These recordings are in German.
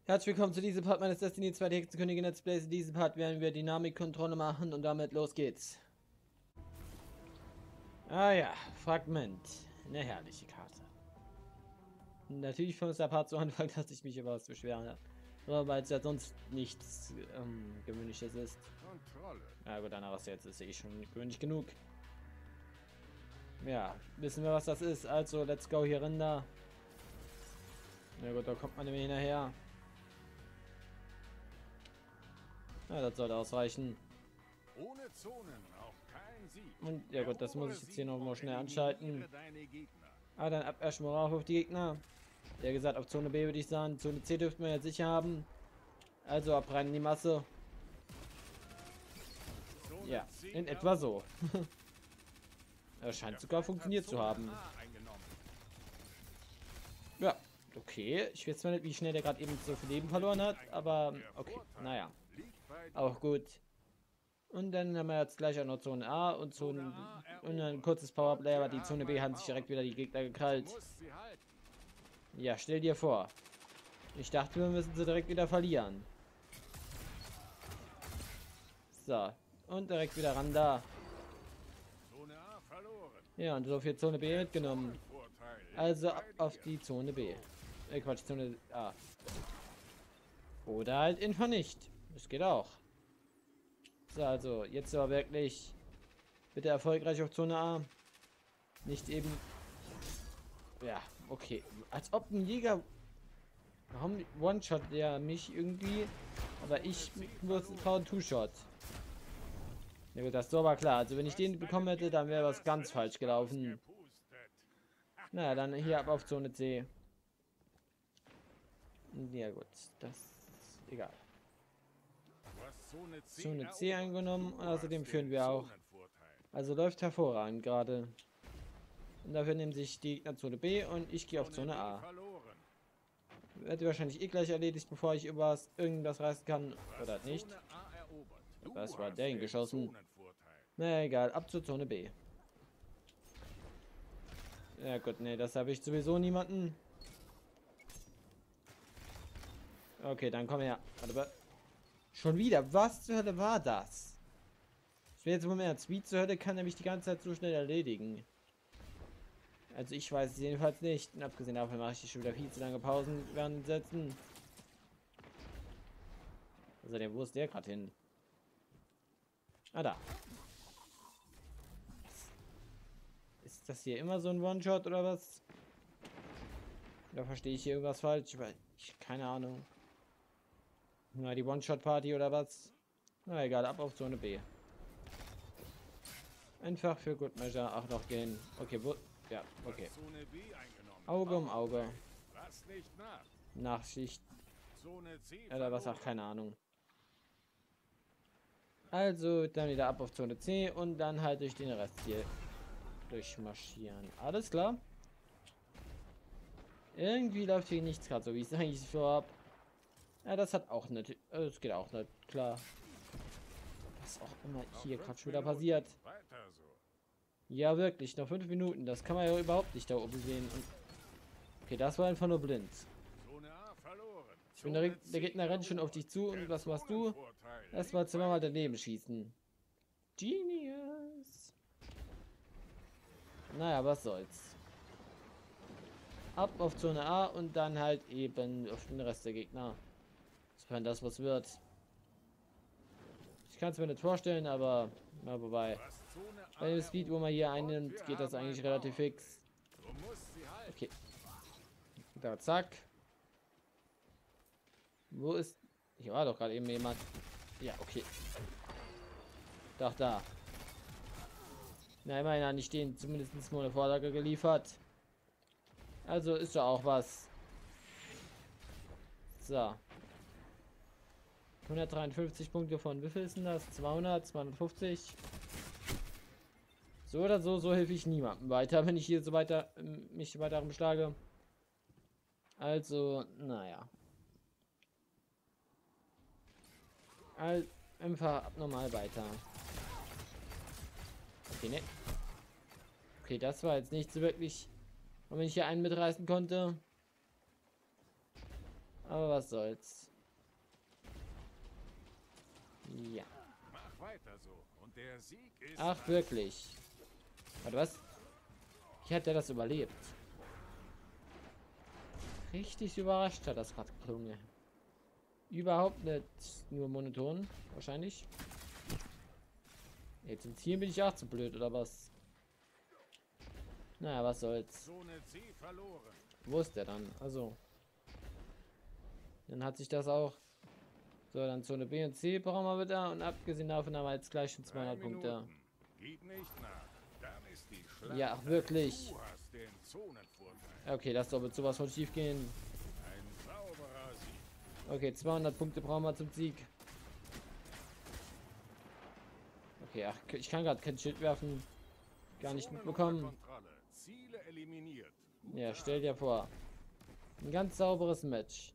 Herzlich willkommen zu diesem Part meines Destiny 2 Hexenkönigin Let's Plays. In diesem Part werden wir Dynamikkontrolle machen und damit los geht's. Ah ja, Fragment. Eine herrliche Karte. Natürlich von der Part zu Anfang, dass ich mich über was beschwere. Aber weil es ja sonst nichts Gewöhnliches ist. Kontrolle. Ja gut, danach ist jetzt eh schon gewöhnlich genug. Ja, wissen wir was das ist. Also, let's go hier runter. Na gut, da kommt man nämlich hinterher. Ja, das sollte ausreichen. Ohne Zonen auch kein Sieg. Und ja gut, das muss ich jetzt hier noch mal schnell anschalten. Ah, dann ab erstmal rauf auf die Gegner. Der gesagt, auf Zone B würde ich sagen. Zone C dürften wir jetzt sicher haben. Also ab rein in die Masse. Ja, in etwa so. Er scheint sogar funktioniert zu haben. Ja, okay. Ich weiß zwar nicht, wie schnell der gerade eben so viel Leben verloren hat, aber okay, naja. Auch gut. Und dann haben wir jetzt gleich auch noch Zone A und Zone und ein kurzes Powerplay, aber die Zone B haben sich direkt wieder die Gegner gekrallt. Ja, stell dir vor. Ich dachte, wir müssen sie direkt wieder verlieren. So. Und direkt wieder ran da. Ja, und so viel Zone B mitgenommen. Also ab auf die Zone B. Quatsch, Zone A. Oder halt einfach nicht. Das geht auch. So, also jetzt aber wirklich bitte erfolgreich auf Zone A. Nicht eben... Ja, okay. Als ob ein Jäger... Warum One-Shot der mich irgendwie... Aber ich muss Two-Shot. Ja gut, das ist aber klar. Also wenn ich den bekommen hätte, dann wäre was ganz falsch gelaufen. Naja, dann hier ab auf Zone C. Ja gut, das ist egal. Zone C eingenommen und außerdem führen wir auch. Also läuft hervorragend gerade. Und dafür nehmen sich die Gegner Zone B und ich gehe auf Zone A. Wird wahrscheinlich eh gleich erledigt, bevor ich irgendwas reißen kann. Oder nicht. Was war der hingeschossen? Na egal, ab zur Zone B. Ja gut, nee, das habe ich sowieso niemanden. Okay, dann komm her. Warte. Schon wieder, was zur Hölle war das? Ich will jetzt mal mehr. Wie zur Hölle kann er mich die ganze Zeit so schnell erledigen? Also ich weiß es jedenfalls nicht. Und abgesehen davon mache ich schon wieder viel zu lange Pausen während Sätzen. Also wo ist der gerade hin? Ah, da. Ist das hier immer so ein One-Shot oder was? Da verstehe ich hier irgendwas falsch, weil ich keine Ahnung. Na, die One-Shot-Party oder was? Na egal, ab auf Zone B. Einfach für Good Measure auch noch gehen. Okay, wo? Ja, okay. Auge um Auge. Nachschicht. Oder was auch, keine Ahnung. Also, dann wieder ab auf Zone C und dann halt durch den Rest hier durchmarschieren. Alles klar? Irgendwie läuft hier nichts gerade so, wie ich es eigentlich vorhab. Ja, das hat auch nicht. Es geht auch nicht, klar. Was auch immer hier gerade schon wieder passiert. Ja, wirklich, noch 5 Minuten. Das kann man ja überhaupt nicht da oben sehen. Und okay, das war einfach nur blind. Ich bin der Gegner rennt schon auf dich zu und was machst du? Erstmal zweimal daneben schießen. Genius. Naja, was soll's. Ab auf Zone A und dann halt eben auf den Rest der Gegner. Wenn das was wird. Ich kann es mir nicht vorstellen, aber na, wobei. Bei dem Speed, wo man hier einnimmt, geht das eigentlich relativ fix. Okay. Da, zack. Wo ist... Hier war doch gerade eben jemand. Ja, okay. Doch, da. Na, immerhin haben die stehen zumindest mal eine Vorlage geliefert. Also ist ja auch was. So. 153 Punkte von wie viel ist denn das? 200, 250. So oder so, so helfe ich niemandem weiter, wenn ich hier so weiter mich weiter rumschlage. Also, naja. Einfach abnormal weiter. Okay, ne. Okay, das war jetzt nicht so wirklich, wenn ich hier einen mitreißen konnte. Aber was soll's. Ja. Mach weiter so. Und der Sieg ist... Ach, wirklich. Warte, was? Wie hat der das überlebt? Richtig überrascht hat das gerade geklungen. Überhaupt nicht nur monoton, wahrscheinlich. Jetzt ins Ziel bin ich auch zu blöd, oder was? Naja, was soll's. Zone C verloren. Wo ist der dann? Also. Dann hat sich das auch. So, dann Zone B und C brauchen wir wieder. Und abgesehen davon haben wir jetzt gleich schon 200 Punkte. Minuten. Gib nicht nach. Dann ist die Schlacht. Ja, ach, wirklich. Du hast den Zonenvorteil. Okay, das soll mit sowas von schief gehen. Ein sauberer Sieg. Okay, 200 Punkte brauchen wir zum Sieg. Okay, ach, ich kann gerade kein Schild werfen. Gar nicht Zonen mitbekommen. unter Kontrolle. Ziele eliminiert. Ja, stell dir vor. Ein ganz sauberes Match.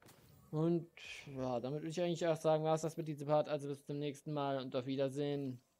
Und ja, damit würde ich eigentlich auch sagen, war es das mit diesem Part. Also bis zum nächsten Mal und auf Wiedersehen.